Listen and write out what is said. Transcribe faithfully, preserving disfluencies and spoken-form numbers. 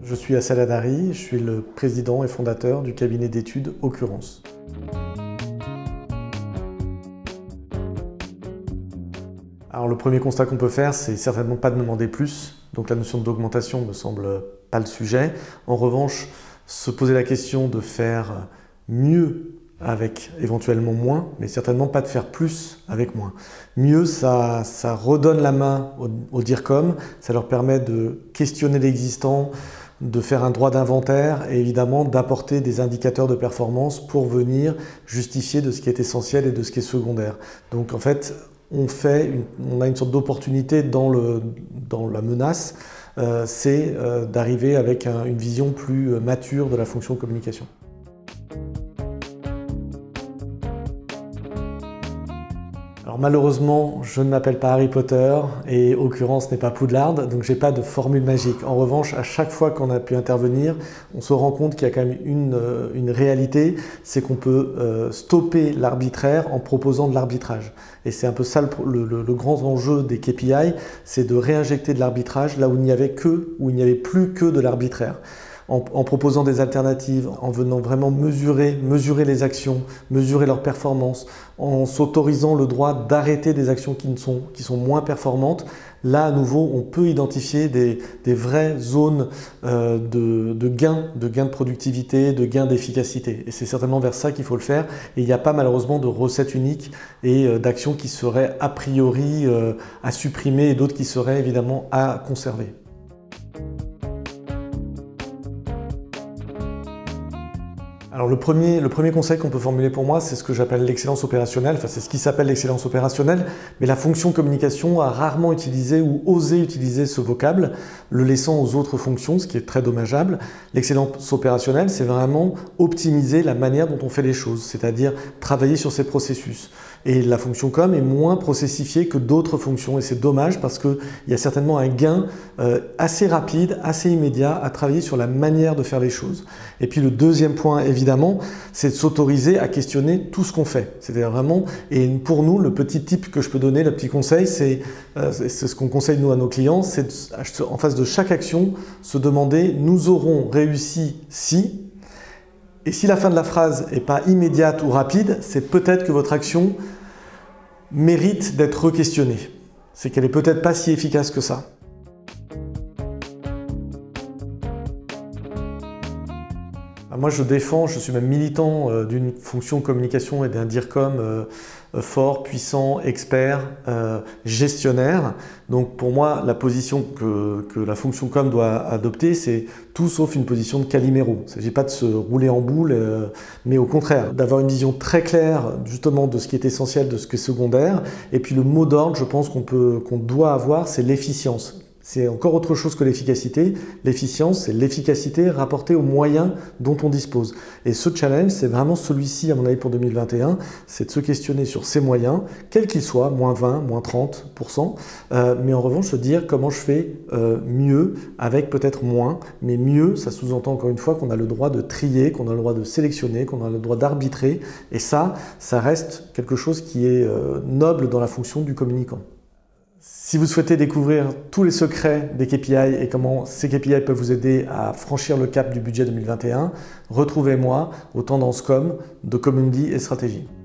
Je suis Assel Adari, je suis le président et fondateur du cabinet d'études Occurrence. Alors le premier constat qu'on peut faire, c'est certainement pas de demander plus, donc la notion d'augmentation me semble pas le sujet. En revanche, se poser la question de faire mieux avec éventuellement moins, mais certainement pas de faire plus avec moins. Mieux, ça, ça redonne la main aux, aux DIRCOM, ça leur permet de questionner l'existant, de faire un droit d'inventaire et évidemment d'apporter des indicateurs de performance pour venir justifier de ce qui est essentiel et de ce qui est secondaire. Donc en fait, on, fait une, on a une sorte d'opportunité dans, le, dans la menace, euh, c'est euh, d'arriver avec un, une vision plus mature de la fonction communication. Alors malheureusement, je ne m'appelle pas Harry Potter et Occurrence n'est pas Poudlard, donc j'ai pas de formule magique. En revanche, à chaque fois qu'on a pu intervenir, on se rend compte qu'il y a quand même une, une réalité, c'est qu'on peut euh, stopper l'arbitraire en proposant de l'arbitrage. Et c'est un peu ça le, le, le grand enjeu des K P I, c'est de réinjecter de l'arbitrage là où il n'y avait que, où il n'y avait plus que de l'arbitraire. En, en proposant des alternatives, en venant vraiment mesurer, mesurer les actions, mesurer leurs performances, en s'autorisant le droit d'arrêter des actions qui, ne sont, qui sont moins performantes. Là, à nouveau, on peut identifier des, des vraies zones euh, de, de gains, de gains de productivité, de gains d'efficacité. Et c'est certainement vers ça qu'il faut le faire. Et il n'y a pas malheureusement de recette unique et euh, d'actions qui seraient a priori euh, à supprimer et d'autres qui seraient évidemment à conserver. Alors le premier, le premier conseil qu'on peut formuler pour moi, c'est ce que j'appelle l'excellence opérationnelle, enfin c'est ce qui s'appelle l'excellence opérationnelle, mais la fonction communication a rarement utilisé ou osé utiliser ce vocable, le laissant aux autres fonctions, ce qui est très dommageable. L'excellence opérationnelle, c'est vraiment optimiser la manière dont on fait les choses, c'est-à-dire travailler sur ces processus. Et la fonction com est moins processifiée que d'autres fonctions, et c'est dommage parce qu'il y a certainement un gain euh, assez rapide, assez immédiat à travailler sur la manière de faire les choses. Et puis le deuxième point, évidemment, c'est de s'autoriser à questionner tout ce qu'on fait. C'est-à-dire vraiment, et pour nous, le petit tip que je peux donner, le petit conseil, c'est euh, ce qu'on conseille nous à nos clients, c'est en face de chaque action, se demander « nous aurons réussi si ». Et si la fin de la phrase n'est pas immédiate ou rapide, c'est peut-être que votre action mérite d'être re-questionnée. C'est qu'elle n'est peut-être pas si efficace que ça. Moi, je défends, je suis même militant euh, d'une fonction communication et d'un DIRCOM euh, fort, puissant, expert, euh, gestionnaire. Donc pour moi, la position que, que la fonction com doit adopter, c'est tout sauf une position de Calimero. Il ne s'agit pas de se rouler en boule, euh, mais au contraire, d'avoir une vision très claire justement de ce qui est essentiel, de ce qui est secondaire. Et puis le mot d'ordre, je pense qu'on peut, qu'on doit avoir, c'est l'efficience. C'est encore autre chose que l'efficacité. L'efficience, c'est l'efficacité rapportée aux moyens dont on dispose. Et ce challenge, c'est vraiment celui-ci, à mon avis, pour deux mille vingt et un, c'est de se questionner sur ces moyens, quels qu'ils soient, moins vingt, moins trente pour cent, euh, mais en revanche, se dire comment je fais euh, mieux avec peut-être moins, mais mieux, ça sous-entend encore une fois qu'on a le droit de trier, qu'on a le droit de sélectionner, qu'on a le droit d'arbitrer, et ça, ça reste quelque chose qui est euh, noble dans la fonction du communicant. Si vous souhaitez découvrir tous les secrets des K P I et comment ces K P I peuvent vous aider à franchir le cap du budget deux mille vingt et un, retrouvez-moi au Tendance Com de Commundi et Stratégie.